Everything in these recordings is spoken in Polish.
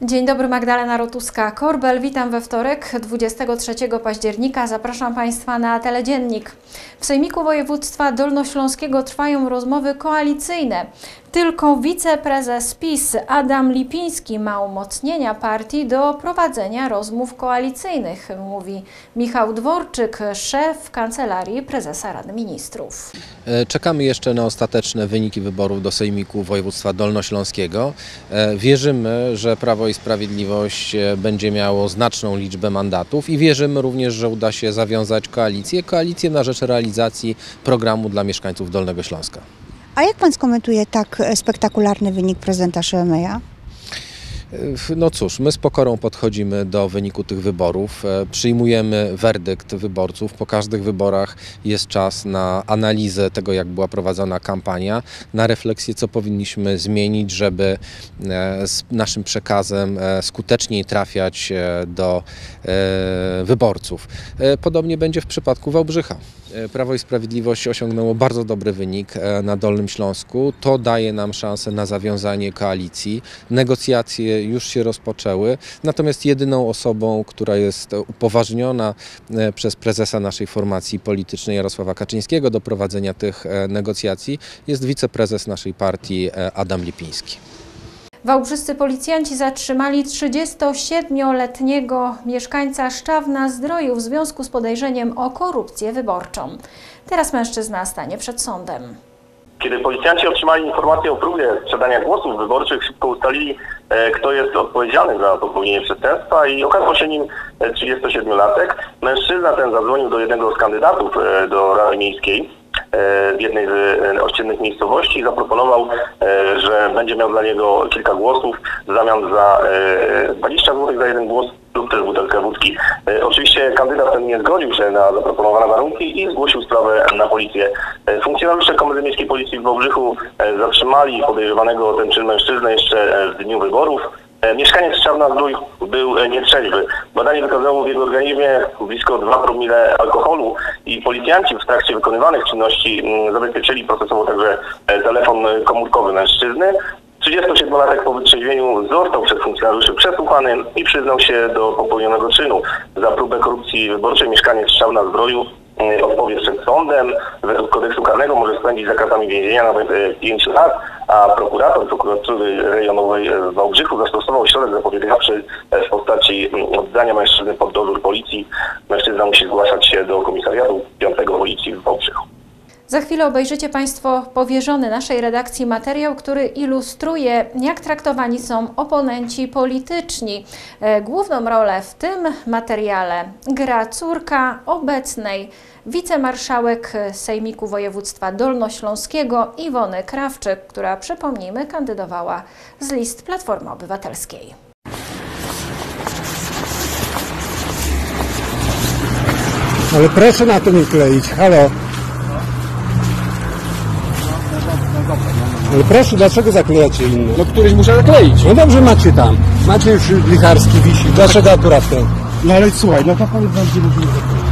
Dzień dobry, Magdalena Rotuska-Korbel. Witam we wtorek, 23 października. Zapraszam Państwa na Teledziennik. W Sejmiku Województwa Dolnośląskiego trwają rozmowy koalicyjne. Tylko wiceprezes PiS Adam Lipiński ma umocnienia partii do prowadzenia rozmów koalicyjnych, mówi Michał Dworczyk, szef Kancelarii Prezesa Rady Ministrów. Czekamy jeszcze na ostateczne wyniki wyborów do Sejmiku Województwa Dolnośląskiego. Wierzymy, że Prawo i Sprawiedliwość będzie miało znaczną liczbę mandatów i wierzymy również, że uda się zawiązać koalicję na rzecz realizacji programu dla mieszkańców Dolnego Śląska. A jak Pan skomentuje tak spektakularny wynik prezydenta Szyłęmyja? No cóż, my z pokorą podchodzimy do wyniku tych wyborów, przyjmujemy werdykt wyborców. Po każdych wyborach jest czas na analizę tego, jak była prowadzona kampania, na refleksję, co powinniśmy zmienić, żeby z naszym przekazem skuteczniej trafiać do wyborców. Podobnie będzie w przypadku Wałbrzycha. Prawo i Sprawiedliwość osiągnęło bardzo dobry wynik na Dolnym Śląsku. To daje nam szansę na zawiązanie koalicji. Negocjacje już się rozpoczęły, natomiast jedyną osobą, która jest upoważniona przez prezesa naszej formacji politycznej Jarosława Kaczyńskiego do prowadzenia tych negocjacji jest wiceprezes naszej partii Adam Lipiński. Wałbrzyscy policjanci zatrzymali 37-letniego mieszkańca Szczawna-Zdroju w związku z podejrzeniem o korupcję wyborczą. Teraz mężczyzna stanie przed sądem. Kiedy policjanci otrzymali informację o próbie sprzedania głosów wyborczych, szybko ustalili, kto jest odpowiedzialny za popełnienie przestępstwa i okazał się nim 37-latek. Mężczyzna ten zadzwonił do jednego z kandydatów do Rady Miejskiej w jednej z ościennych miejscowości i zaproponował, że będzie miał dla niego kilka głosów w zamian za 20 zł za jeden głos lub też butelkę wódki. Oczywiście kandydat ten nie zgodził się na zaproponowane warunki i zgłosił sprawę na policję. Funkcjonariusze Komendy Miejskiej Policji w Wałbrzychu zatrzymali podejrzewanego o ten czyn mężczyznę jeszcze w dniu wyborów. Mieszkaniec Szczawna-Zdrój był nietrzeźwy. Badanie wykazało w jego organizmie blisko 2 promile alkoholu i policjanci w trakcie wykonywanych czynności zabezpieczyli procesowo także telefon komórkowy mężczyzny. 37-latek po wytrzeźwieniu został przez funkcjonariuszy przesłuchany i przyznał się do popełnionego czynu. Za próbę korupcji wyborczej mieszkaniec Szczawna-Zdroju odpowie przed sądem. Według kodeksu karnego może spędzić za kratami więzienia nawet 5 lat, a prokurator prokuratury rejonowej w Wałbrzychu zastosował środek zapobiegawczy w postaci oddania mężczyzny pod dozór policji. Mężczyzna musi zgłaszać się do komisariatu 5 Policji w Wałbrzychu. Za chwilę obejrzycie Państwo powierzony naszej redakcji materiał, który ilustruje, jak traktowani są oponenci polityczni. Główną rolę w tym materiale gra córka obecnej wicemarszałek Sejmiku Województwa Dolnośląskiego Iwony Krawczyk, która, przypomnijmy, kandydowała z list Platformy Obywatelskiej. Ale proszę na to nie kleić, halo. Ale proszę, dlaczego zaklejacie inne? No któryś muszę zakleić. No dobrze, macie tam. Macie już Licharski wisi. Dlaczego akurat ten? No ale słuchaj, no to powiedz nam, gdzie musimy zakleić.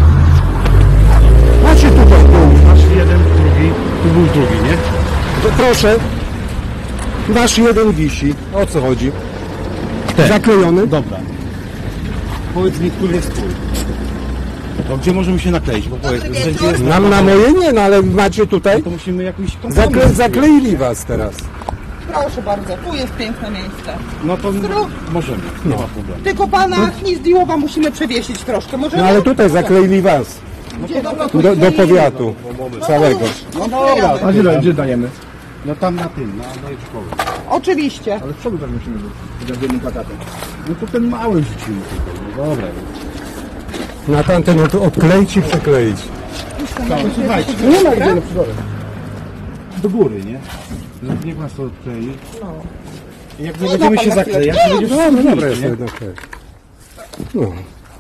Macie tutaj tu. Masz jeden, drugi, tu był drugi, nie? To proszę. Nasz jeden wisi. O co chodzi? Ten. Zaklejony? Dobra. Powiedz mi, który jest twój. To gdzie możemy się nakleić? Bo powiedz, gdzie jest... Nam na moje nie, no ale macie tutaj. To musimy jakiś kompromis. Zakleili was teraz. Proszę bardzo, tu jest piękne miejsce. No to możemy, nie ma problemu. Tylko pana Gnizdiowa musimy przewiesić troszkę. Możemy? No ale tutaj zakleili was. Gdzie? Dobra, Do powiatu. Całego. No dobra, a gdzie dajemy? No tam na tym, na szkoły. Oczywiście. Ale z przodu tak musimy być, z jednym plakatem. No to ten mały rzucimy tutaj, no dobra. Na tamten odkleić i przykleić. Słuchajcie, nie ma gdzie do góry, nie? Niech nas to odklei. No. Jak nie będziemy się zaklejać, to będzie wszystko Dobra, jest jedno okej. No.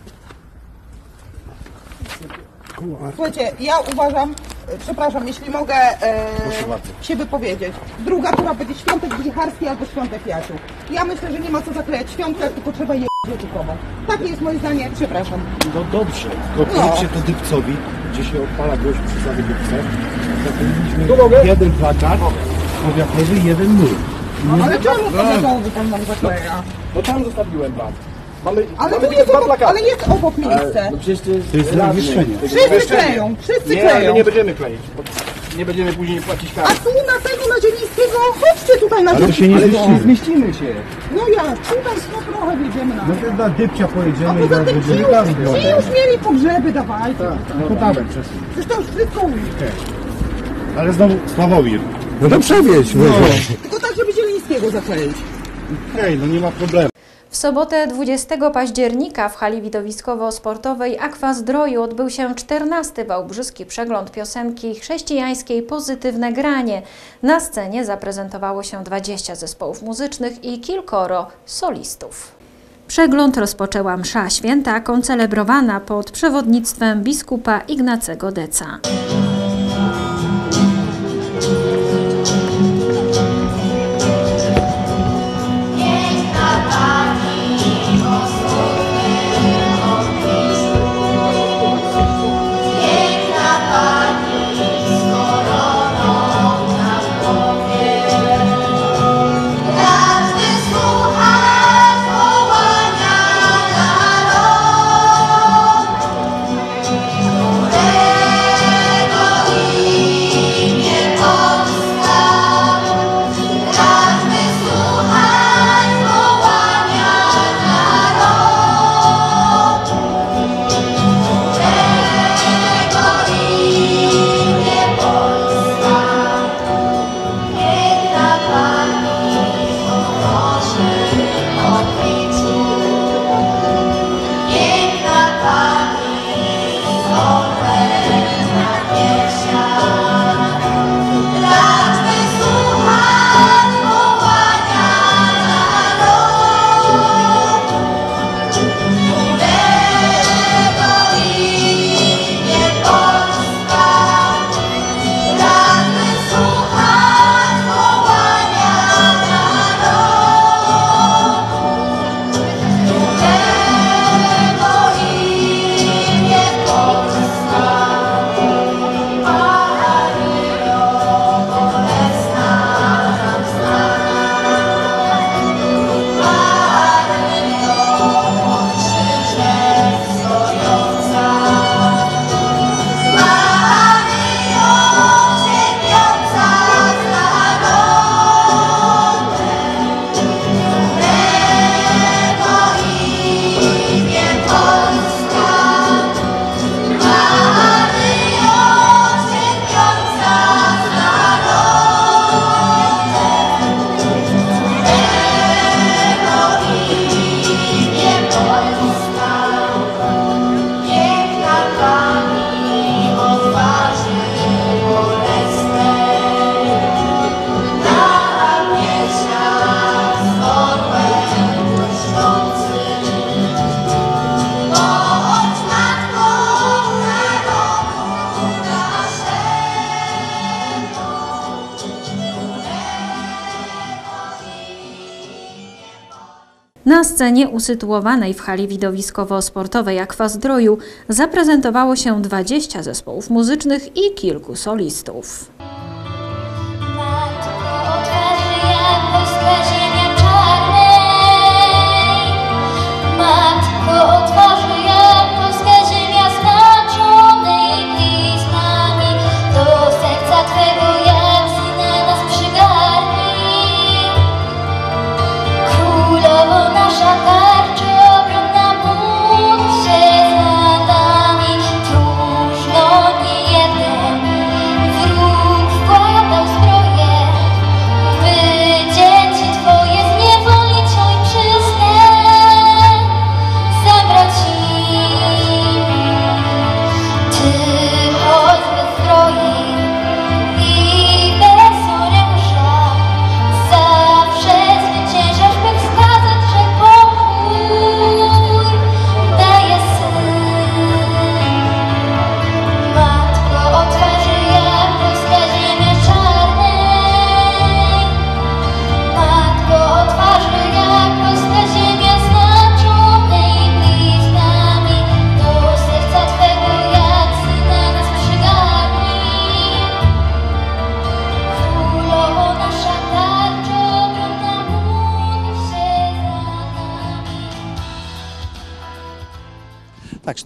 Słuchajcie, ja uważam, przepraszam, jeśli mogę się wypowiedzieć. Druga tura będzie Świątek Licharski albo Świątek Jasiu. Ja myślę, że nie ma co zaklejać Świątek, tylko trzeba je językową. Takie jest moje zdanie, przepraszam. No dobrze, powiedzcie to Dybcowi, gdzie się odpala gość przy Dybce. Zakleiliśmy jeden plakat powiatowy, jeden nul. No, ale czemu to pan nam zakleja? No tam zostawiłem wam. Mamy Ale tu tylko jest dwa obok, plakaty. ale jest obok miejsce. No przecież To jest zawieszenie. Wszyscy kleją, wszyscy Nie, ale kleją. my nie będziemy kleić. Bo nie będziemy później płacić A kary. tu na tego, na Zielińskiego, chodźcie tutaj na Ale to się nie Zielińskiego. zmieścimy się. No jak, tutaj no trochę wjedziemy na No to na Dybcia A pojedziemy i poza zaraz tym ci będziemy tam już, ci już mieli pogrzeby, dawajcie. No dawaj, przesuń. Przecież to już wszystko Ale znowu Sławomir. No to przewieź. tylko tak, żeby Zielińskiego zakleić. Okej, no nie ma problemu. W sobotę 20 października w hali widowiskowo-sportowej Aqua Zdroju odbył się 14. Wałbrzyski przegląd piosenki chrześcijańskiej Pozytywne Granie. Na scenie zaprezentowało się 20 zespołów muzycznych i kilkoro solistów. Przegląd rozpoczęła msza święta koncelebrowana pod przewodnictwem biskupa Ignacego Deca. Na scenie usytuowanej w hali widowiskowo-sportowej Aqua Zdroju zaprezentowało się 20 zespołów muzycznych i kilku solistów.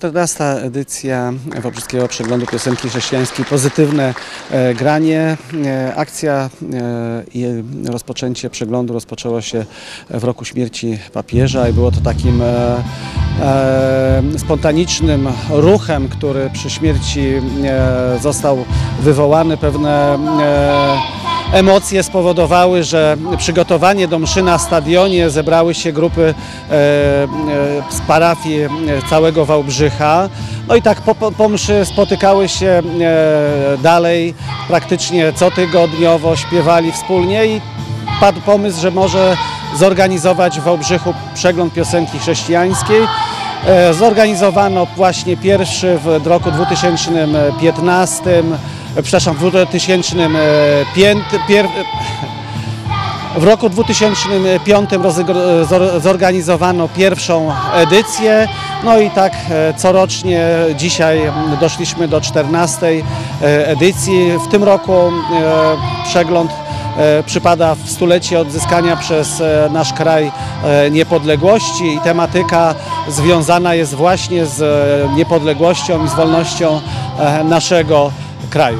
14. edycja Wałbrzyskiego Przeglądu Piosenki Chrześcijańskiej, pozytywne granie. Akcja i rozpoczęcie przeglądu rozpoczęło się w roku śmierci papieża i było to takim spontanicznym ruchem, który przy śmierci został wywołany. Pewne emocje spowodowały, że przygotowanie do mszy na stadionie zebrały się grupy z parafii całego Wałbrzycha. No i tak po mszy spotykały się dalej, praktycznie cotygodniowo śpiewali wspólnie i padł pomysł, że może zorganizować w Wałbrzychu przegląd piosenki chrześcijańskiej. Zorganizowano właśnie pierwszy w roku 2015, przepraszam, w roku 2005 zorganizowano pierwszą edycję, no i tak corocznie dzisiaj doszliśmy do 14. edycji. W tym roku przegląd przypada w stulecie odzyskania przez nasz kraj niepodległości i tematyka związana jest właśnie z niepodległością i z wolnością naszego kraju.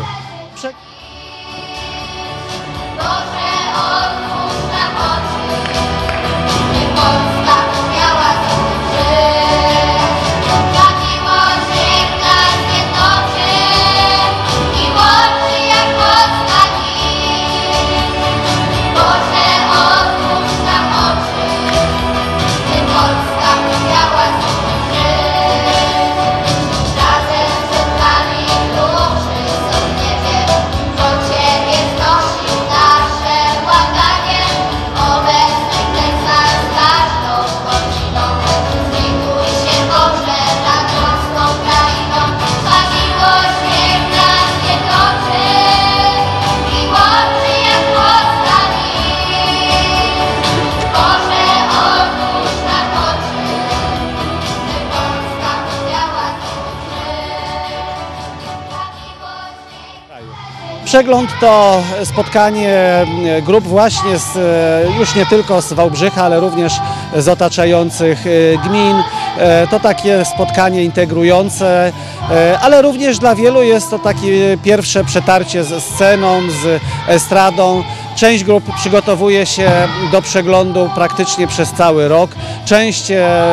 Przegląd to spotkanie grup właśnie już nie tylko z Wałbrzycha, ale również z otaczających gmin. To takie spotkanie integrujące, ale również dla wielu jest to takie pierwsze przetarcie ze sceną, z estradą. Część grup przygotowuje się do przeglądu praktycznie przez cały rok. Część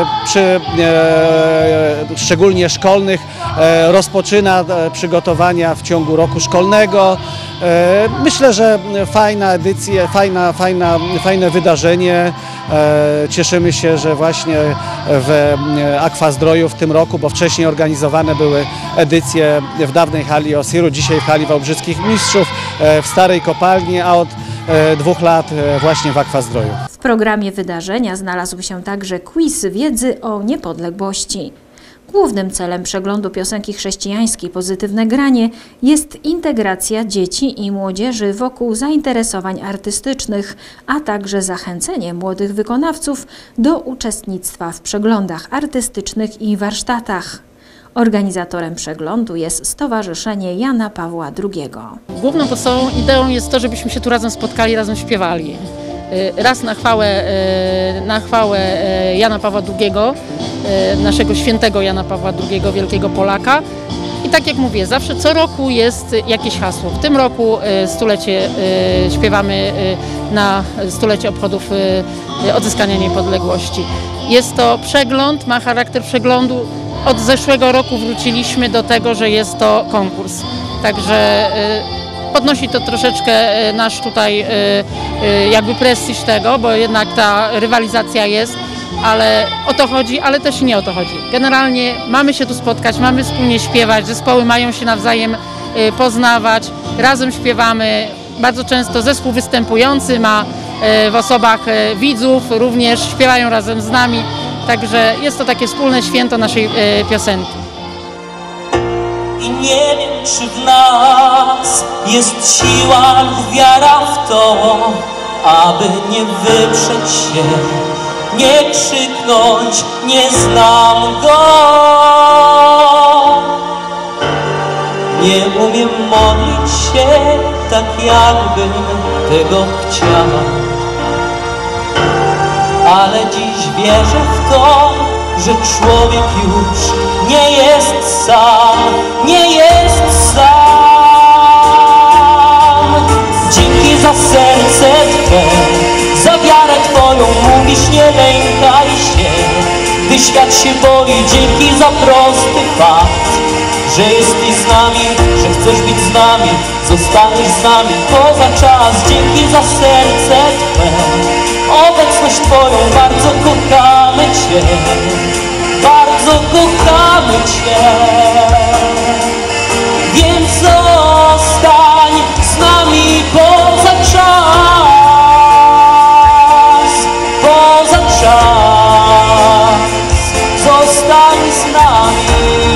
szczególnie szkolnych rozpoczyna przygotowania w ciągu roku szkolnego. Myślę, że fajna edycja, fajne wydarzenie. Cieszymy się, że właśnie w Aquazdroju w tym roku, bo wcześniej organizowane były edycje w dawnej hali Osiru, dzisiaj w hali Wałbrzyskich Mistrzów, w starej kopalni, a od 2 lat właśnie w Aquazdroju. W programie wydarzenia znalazł się także quiz wiedzy o niepodległości. Głównym celem przeglądu piosenki chrześcijańskiej Pozytywne granie jest integracja dzieci i młodzieży wokół zainteresowań artystycznych, a także zachęcenie młodych wykonawców do uczestnictwa w przeglądach artystycznych i warsztatach. Organizatorem przeglądu jest Stowarzyszenie Jana Pawła II. Główną podstawową ideą jest to, żebyśmy się tu razem spotkali, razem śpiewali. Raz na chwałę Jana Pawła II, naszego świętego Jana Pawła II, wielkiego Polaka. I tak jak mówię, zawsze co roku jest jakieś hasło. W tym roku śpiewamy na stulecie obchodów odzyskania niepodległości. Jest to przegląd, ma charakter przeglądu. Od zeszłego roku wróciliśmy do tego, że jest to konkurs. Także podnosi to troszeczkę nasz tutaj jakby prestiż tego, bo jednak ta rywalizacja jest, ale o to chodzi, ale też nie o to chodzi. Generalnie mamy się tu spotkać, mamy wspólnie śpiewać, zespoły mają się nawzajem poznawać, razem śpiewamy. Bardzo często zespół występujący ma w osobach widzów, również śpiewają razem z nami, także jest to takie wspólne święto naszej piosenki. I nie wiem, czy w nas jest siła lub wiara w to, aby nie wyprzeć się, nie krzyknąć, nie znam go. Nie umiem modlić się tak, jakbym tego chciał, ale dziś wierzę w to, że człowiek już nie jest sam, nie jest sam. Dzięki za serce Twe, za wiarę Twoją, mówisz nie lękaj się, gdy świat się boi. Dzięki za prosty fakt, że jesteś z nami, że chcesz być z nami, zostaniesz z nami poza czas. Dzięki za serce Twe, obecność Twoją, bardzo kochamy Cię, bardzo kochamy Cię. Więc zostań z nami poza czas, poza czas, zostań z nami.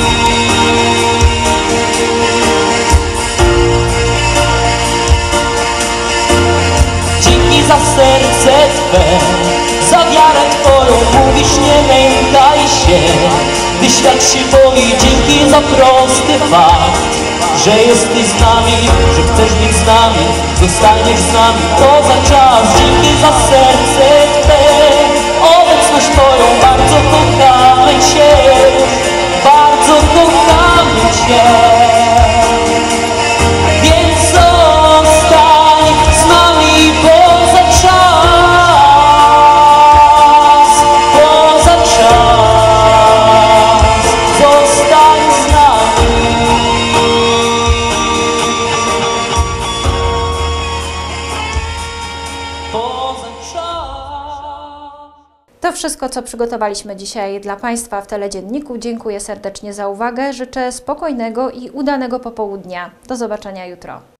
Dzięki za serce Twe, za wiarę Twoją, mówisz nie lękaj się, gdy świat się boi. Dzięki za prosty fakt, że jesteś z nami, że chcesz być z nami, zostaniesz z nami poza czas. Dzięki za serce Twe, obecność Twoją, bardzo kochamy Cię, bardzo kochamy Cię. Więc zostań z nami poza czas, poza czas, zostań z nami. Poza czas. To wszystko, co przygotowaliśmy dzisiaj dla Państwa w Teledzienniku. Dziękuję serdecznie za uwagę. Życzę spokojnego i udanego popołudnia. Do zobaczenia jutro.